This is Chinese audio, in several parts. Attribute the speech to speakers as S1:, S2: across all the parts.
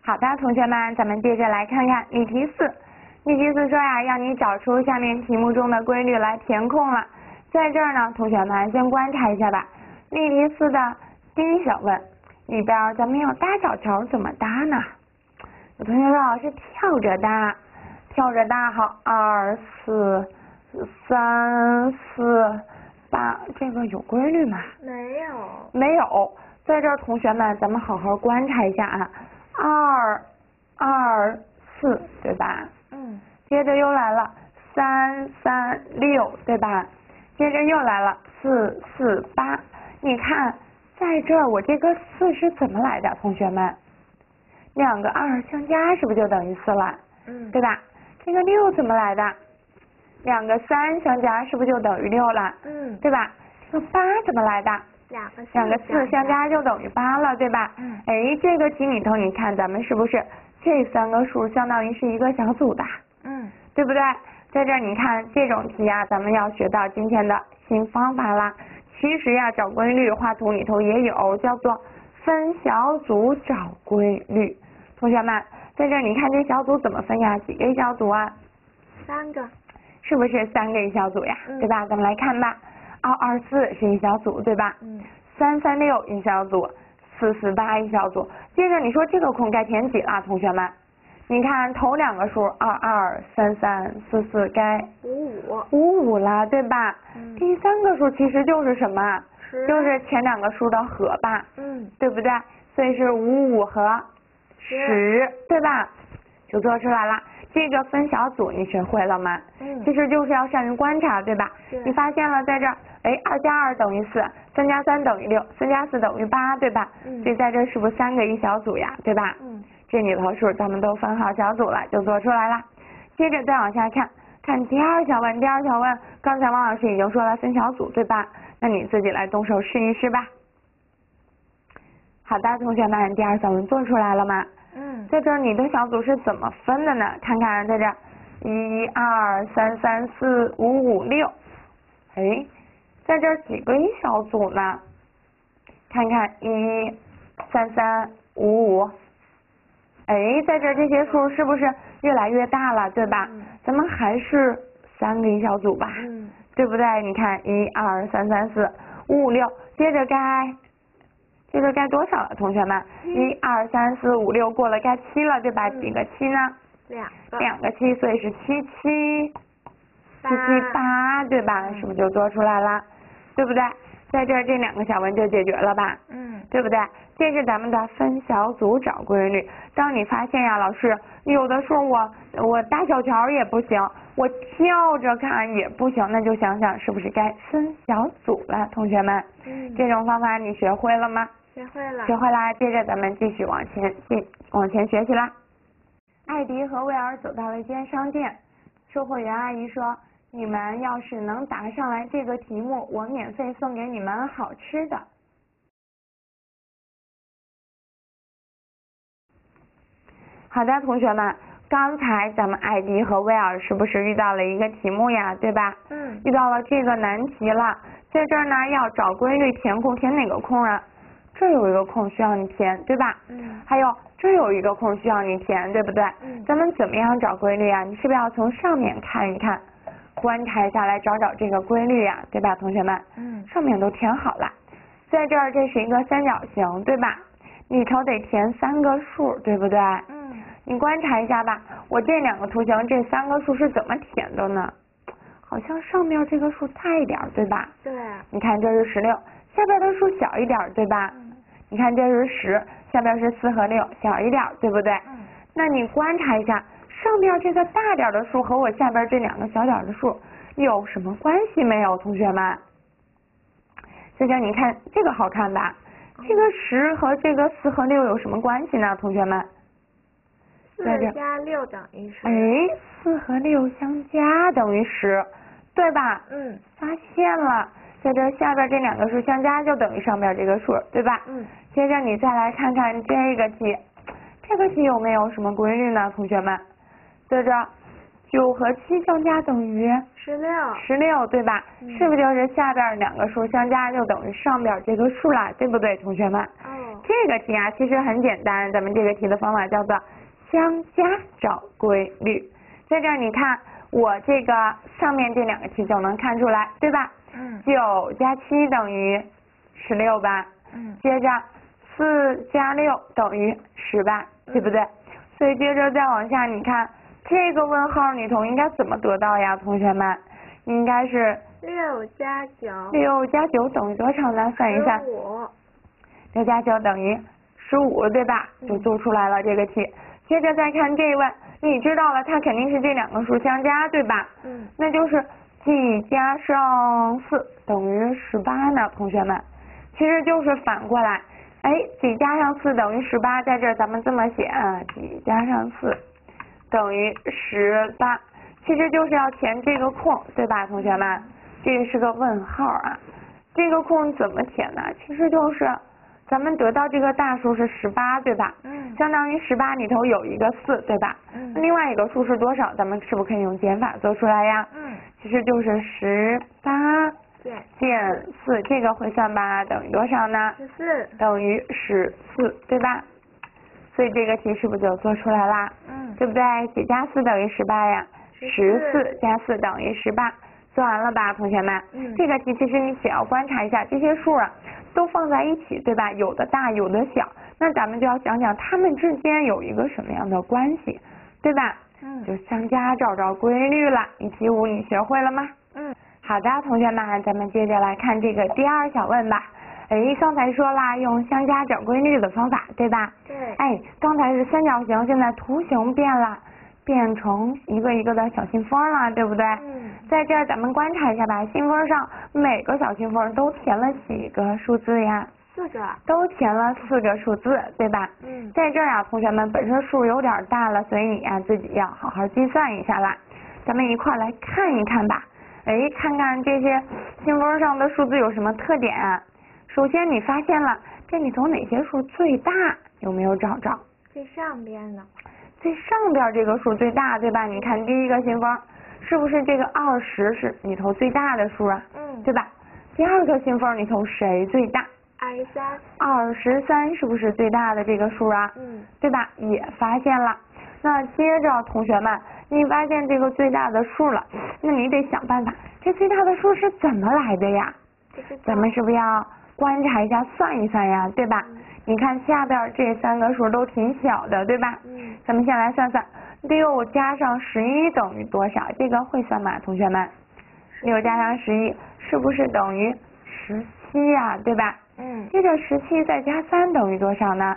S1: 好的，同学们，咱们接着来看看例题4。例题4说呀，让你找出下面题目中的规律来填空了。在这儿呢，同学们先观察一下吧。例题4的第一小问里边，咱们要搭小桥怎么搭呢？有同学说老师跳着搭，跳着搭好，2、4、3、4、8，这个有规律吗？
S2: 没有。
S1: 没有。在这儿，同学们，咱们好好观察一下啊。2、2、4，对吧？接着又来了3、3、6，对吧？接着又来了4、4、8。你看，在这儿我这个4是怎么来的？同学们，两个2相加是不是就等于4了？对吧？这个6怎么来的？两个3相加是不是就等于6了？对吧？这个8怎么来的？两个4相加就等于8了，对吧？哎，这个题里头你看咱们是不是这3个数相当于是一个小组的？对不对？在这儿你看这种题啊，咱们要学到今天的新方法啦。其实呀，找规律画图里头也有，叫做分小组找规律。同学们，在这儿你看这小组怎么分呀？几个一小组啊？3个。是不是3个一小组呀？对吧？咱们来看吧。2、2、4是一小组，对吧？3、3、6一小组，4、4、8一小组。接着你说这个空该填几了，同学们？你看头两个数2、2、3、3、4、4该55了，对吧？第三个数其实就是什么？就是前两个数的和吧？对不对？所以是55和10，对吧？就做出来了。这个分小组你学会了吗？其实就是要善于观察，对吧？你发现了在这儿，哎，2加2等于4，3加3等于6，4加4等于8，对吧？所以在这是不是3个一小组呀？对吧？这里头数咱们都分好小组了，就做出来了。接着再往下看，看第二小问。第二小问，刚才王老师已经说了分小组，对吧？那你自己来动手试一试吧。好的，同学们，第二小问做出来了吗？在这儿你的小组是怎么分的呢？看看在这儿，1、2、3、3、4、5、5、6，哎，在这儿几个一小组呢？看看1、3、3、5、5，哎，在这儿这些数是不是越来越大了，对吧？咱们还是3个一小组吧，对不对？你看1、2、3、3、4、5、5、6，接着该多少了，同学们？1、2、3、4、5、6过了该7了，对吧？几个7呢？2个7，所以是7、7、8，对吧？是不是就做出来了？对不对？在这儿这2个小问就解决了吧？对不对？这是咱们的分小组找规律。当你发现呀，老师有的时候我搭小桥也不行，我跳着看也不行，那就想想是不是该分小组了，同学们。这种方法你学会了吗？
S2: 学会了。
S1: 学会啦，接着咱们继续往前学习啦。艾迪和威尔走到了一间商店，售货员阿姨说：“你们要是能答上来这个题目，我免费送给你们好吃的。”好的，同学们，刚才咱们艾迪和威尔是不是遇到了一个题目呀，对吧？遇到了这个难题了。在这儿呢，要找规律填空，填哪个空啊？这有一个空需要你填，对吧？还有这有一个空需要你填，对不对？咱们怎么样找规律啊？你是不是要从上面看一看，观察一下来找这个规律呀，对吧，同学们？上面都填好了。在这儿这是一个三角形，对吧？里头得填3个数，对不对？你观察一下吧，我这2个图形这3个数是怎么填的呢？好像上面这个数大一点，对吧？
S2: 对。
S1: 你看这是16，下边的数小一点，对吧？你看这是10，下边是4和6，小一点，对不对？那你观察一下，上边这个大点的数和我下边这2个小点的数有什么关系没有，同学们？这你看这个好看吧？这个10和这个4和6有什么关系呢，同学们
S2: ？4加6等于10。
S1: 哎，4和6相加等于10，对吧？发现了，在这下边这2个数相加就等于上边这个数，对吧？接着你再来看看这个题，这个题有没有什么规律呢，同学们？在这9和7相加等于16，对吧？是不是就是下边2个数相加就等于上边这个数啦，对不对，同学们？ 这个题啊其实很简单，咱们这个题的方法叫做相加找规律。在这儿你看我这个上面这两个题就能看出来，对吧？9加7等于16吧。接着4加6等于18，对不对？所以接着再往下，你看这个问号里头应该怎么得到呀，同学们？应该是
S2: 6加9。
S1: 6加9等于多少呢？算一下。6加9等于15，对吧？就做出来了这个题。接着再看这一问，你知道了，它肯定是这两个数相加，对吧？那就是几加上4等于18呢，同学们。其实就是反过来，几加上4等于18，在这儿咱们这么写啊，几加上4等于18，其实就是要填这个空，对吧，同学们？这是个问号啊，这个空怎么填呢？其实就是咱们得到这个大数是18，对吧？相当于18里头有一个4，对吧？另外一个数是多少？咱们是不是可以用减法做出来呀？其实就是18减4，这个会算吧，等于多少呢？14，等于14，对吧？所以这个题是不是就做出来啦？对不对？几加4等于18呀？14加4等于18，做完了吧，同学们？这个题其实你只要观察一下，这些数啊都放在一起，对吧？有的大，有的小，那咱们就要想想它们之间有一个什么样的关系，对吧？就相加找规律了。1题5你学会了吗？好的，同学们，咱们接着来看这个第二小问吧。刚才说啦，用相加找规律的方法，对吧？
S2: 对。
S1: 刚才是三角形，现在图形变了，变成一个一个的小信封了，对不对？在这儿咱们观察一下吧，信封上每个小信封都填了几个数字呀？4个。都填了4个数字，对吧？在这儿啊，同学们本身数有点大了，所以你啊自己要好好计算一下啦。咱们一块儿来看一看吧。看看这些信封上的数字有什么特点啊？首先你发现了这里头哪些数最大？有没有找着？
S2: 最上边的。
S1: 最上边这个数最大，对吧？你看第一个信封，是不是这个20是里头最大的数啊？对吧？第二个信封里头谁最大？23是不是最大的这个数啊？对吧？也发现了。那接着同学们，你发现这个最大的数了，那你得想办法，这最大的数是怎么来的呀？咱们是不是要观察一下，算一算呀，对吧？你看下边这3个数都挺小的，对吧？咱们先来算算，6加上11等于多少？这个会算吗，同学们？6加上11是不是等于17呀，对吧？接着17再加3等于多少呢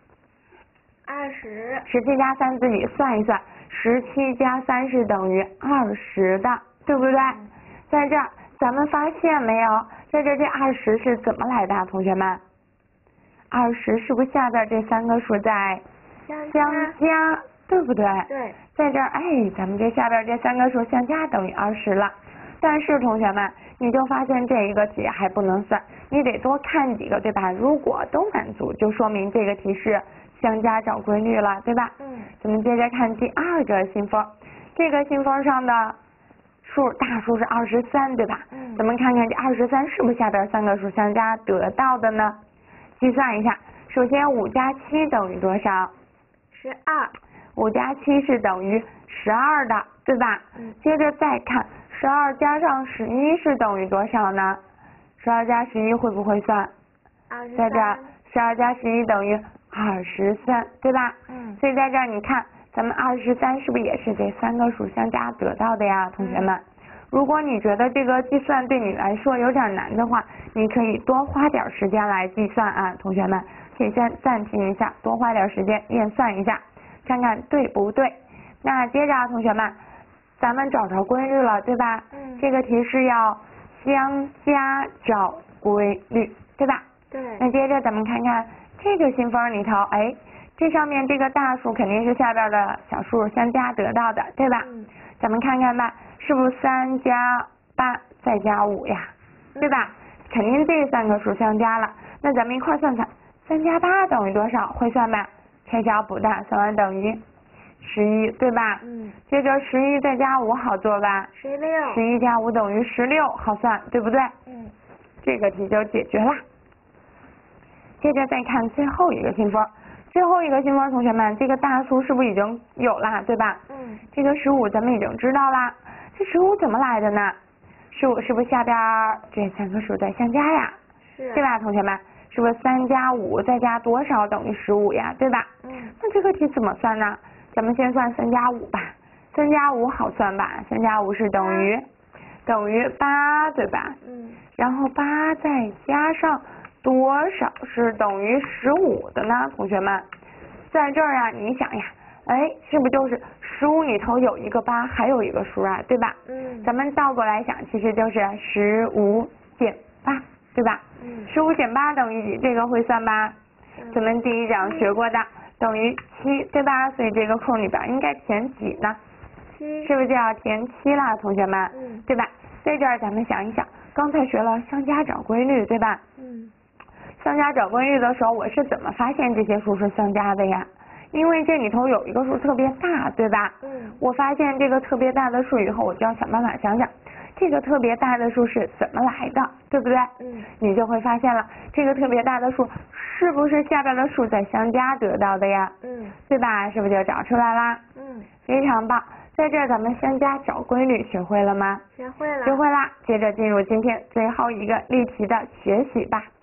S2: ？20。
S1: 17加3自己算一算，17加3是等于20的，对不对？在这儿咱们发现没有？在这20是怎么来的，同学们？20是不是下边这3个数在相加，对不对？
S2: 对。
S1: 在这儿，咱们这下边这3个数相加等于20了。但是同学们，你就发现这一个题还不能算，你得多看几个，对吧？如果都满足，就说明这个题是相加找规律了，对吧？咱们接着看第二个信封，这个信封上的大数是23，对吧？咱们看看这23是不是下边3个数相加得到的呢？计算一下，首先5加7等于多少？12。5加7是等于12的，对吧？接着再看12加上11是等于多少呢？12加11会不会算？在这儿12加11等于23，对吧？所以在这儿你看，咱们23是不是也是这3个数相加得到的呀，同学们？如果你觉得这个计算对你来说有点难的话，你可以多花点时间来计算啊，同学们，可以先暂停一下，多花点时间验算一下，看看对不对。那接着啊，同学们，咱们找着规律了，对吧？这个题是要相加找规律，对吧？
S2: 对。
S1: 那接着咱们看看这个信封里头，这上面这个大数肯定是下边的小数相加得到的，对吧？咱们看看吧，是不是3加8再加5呀？对吧？肯定这3个数相加了。那咱们一块算算，3加8等于多少？会算吧？拆小补大，算完等于11，对吧？接着11再加5好做吧
S2: ？16。
S1: 11加5等于16，好算，对不对？这个题就解决了。 接着再看最后一个信封，最后一个信封，同学们，这个大数是不是已经有啦，对吧？这个15咱们已经知道啦，这15怎么来的呢？15是不是下边这3个数在相加呀？
S2: 是。
S1: 对吧，同学们？是不是3加5再加多少等于15呀？对吧？那这个题怎么算呢？咱们先算3加5吧。3加5好算吧？3加5是等于8，对吧？然后8再加上多少是等于15的呢？同学们，在这儿啊，你想呀，哎，是不是就是15里头有一个8，还有一个数啊，对吧？咱们倒过来想，其实就是15减8，对吧？15减8等于几？这个会算吧？咱们第一讲学过的，等于7，对吧？所以这个空里边应该填几呢？7，是不是就要填7啦，同学们？对吧？在这儿咱们想一想，刚才学了相加找规律，对吧？相加找规律的时候，我是怎么发现这些数是相加的呀？因为这里头有一个数特别大，对吧？我发现这个特别大的数以后，我就要想办法想想这个特别大的数是怎么来的，对不对？你就会发现了，这个特别大的数是不是下边的数在相加得到的呀？对吧？是不是就找出来啦？非常棒。在这儿咱们相加找规律学会了吗？
S2: 学会了。
S1: 学会啦。接着进入今天最后一个例题的学习吧。